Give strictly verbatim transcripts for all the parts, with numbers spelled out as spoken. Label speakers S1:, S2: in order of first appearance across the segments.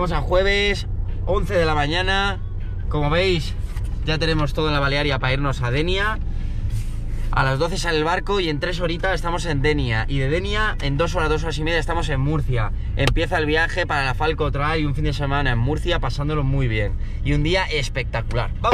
S1: Estamos a jueves, once de la mañana. Como veis, ya tenemos todo en la Balearia para irnos a Denia. A las doce sale el barco y en tres horitas estamos en Denia. Y de Denia, en dos horas, dos horas y media estamos en Murcia. Empieza el viaje para la Falco Trail y un fin de semana en Murcia pasándolo muy bien. Y un día espectacular. ¡Vamos!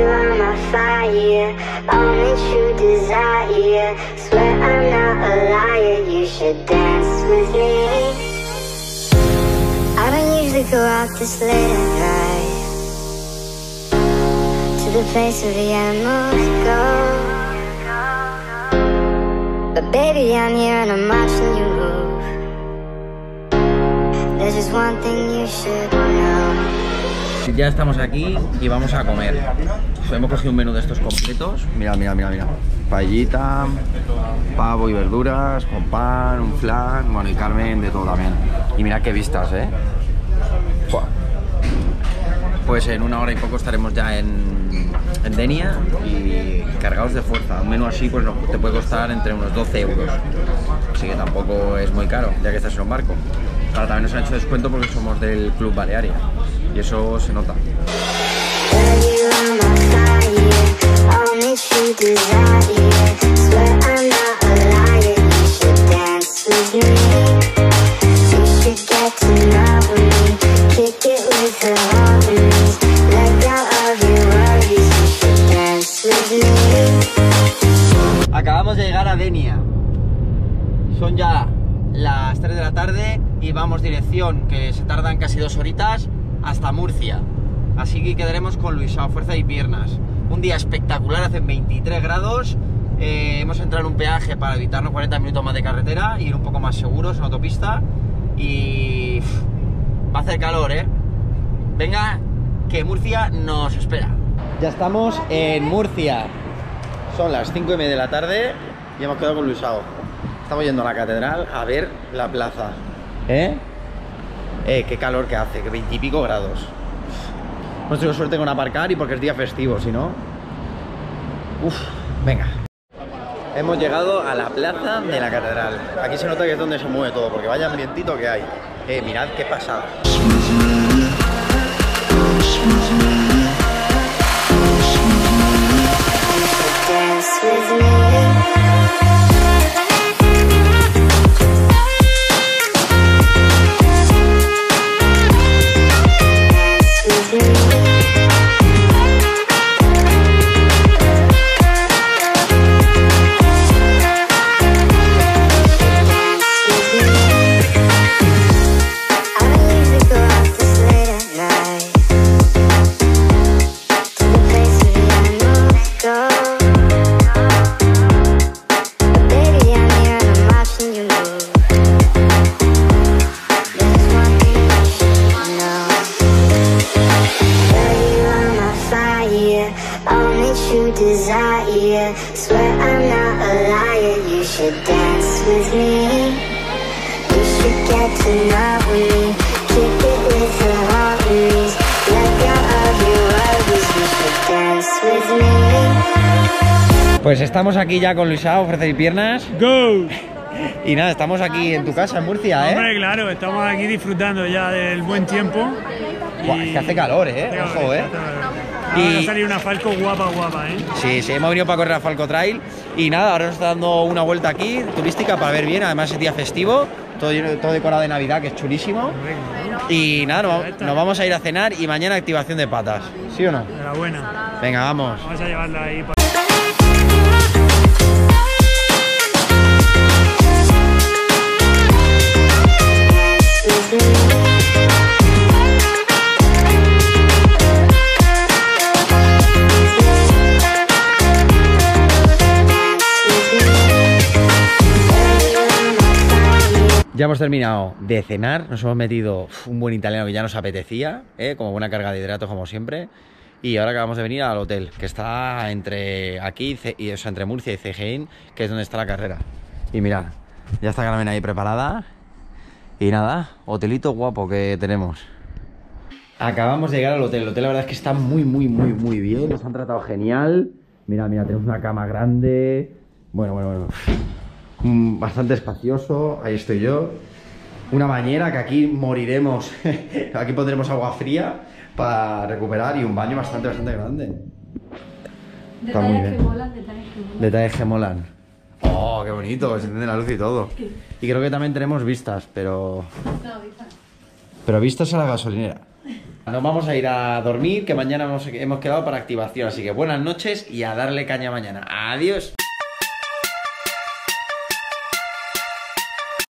S2: But baby, I'm here and I'm watching you move. There's just one thing you should know.
S1: Ya estamos aquí y vamos a comer. Hemos cogido un menú de estos completos. Mira, mira, mira, mira. Paellita, pavo y verduras, con pan, un flan, bueno, y Carmen, de todo también. Y mira qué vistas, ¿eh? Buah. Pues en una hora y poco estaremos ya en, en Denia y cargados de fuerza. Un menú así pues no, te puede costar entre unos doce euros. Así que tampoco es muy caro, ya que estás en un barco. Ahora también nos han hecho descuento porque somos del Club Balearia. Y eso se nota. Acabamos de llegar a Denia. Son ya las tres de la tarde y vamos dirección, que se tardan casi dos horitas, hasta Murcia. Así que quedaremos con Luisao, fuerza y piernas. Un día espectacular, hacen veintitrés grados. Eh, hemos entrado en un peaje para evitarnos cuarenta minutos más de carretera y ir un poco más seguros en autopista. Y uff, va a hacer calor, ¿eh? Venga, que Murcia nos espera. Ya estamos en Murcia. Son las cinco y media de la tarde y hemos quedado con Luisao. Estamos yendo a la catedral a ver la plaza. ¿Eh? Eh, qué calor que hace, que veintipico grados. Hemos tenido suerte con aparcar y porque es día festivo, si no... Uf, venga. Hemos llegado a la plaza de la catedral. Aquí se nota que es donde se mueve todo, porque vaya ambientito que hay. Eh, mirad qué pasada. Pues estamos aquí ya con Luisao, fuerza y piernas.
S3: ¡Go!
S1: Y nada, estamos aquí en tu casa, en Murcia, ¿eh?
S3: Hombre, claro, estamos aquí disfrutando ya del buen tiempo.
S1: Buah, y... es que hace calor, ¿eh?
S3: Hace calor,
S1: Ojo, ¿eh?
S3: Ahora
S1: y...
S3: va a salir una Falco guapa, guapa, ¿eh?
S1: Sí, sí, hemos venido para correr a Falco Trail. Y nada, ahora nos está dando una vuelta aquí, turística, para ver bien. Además es día festivo, todo, todo decorado de Navidad, que es chulísimo. Y nada, nos, nos vamos a ir a cenar y mañana activación de patas. ¿Sí o no?
S3: Enhorabuena.
S1: Venga, vamos.
S3: Vamos a llevarla ahí.
S1: Ya hemos terminado de cenar, nos hemos metido un buen italiano que ya nos apetecía, ¿eh? Como buena carga de hidratos como siempre. Y ahora acabamos de venir al hotel, que está entre aquí, y, o sea, entre Murcia y Cegeín, que es donde está la carrera. Y mirad, ya está Carmen ahí preparada. Y nada, hotelito guapo que tenemos. Acabamos de llegar al hotel. El hotel la verdad es que está muy, muy, muy, muy bien. Nos han tratado genial. Mira, mira, tenemos una cama grande. Bueno, bueno, bueno. Bastante espacioso. Ahí estoy yo. Una bañera que aquí moriremos. Aquí pondremos agua fría para recuperar y un baño bastante, bastante grande. Está muy
S4: Detalles
S1: bien.
S4: que molan, detalles que molan.
S1: Detalles que molan. Oh, qué bonito, se enciende la luz y todo. Y creo que también tenemos vistas, pero...
S4: No, dice.
S1: Pero vistas a la gasolinera. Nos vamos a ir a dormir, que mañana hemos, hemos quedado para activación. Así que buenas noches y a darle caña mañana. Adiós.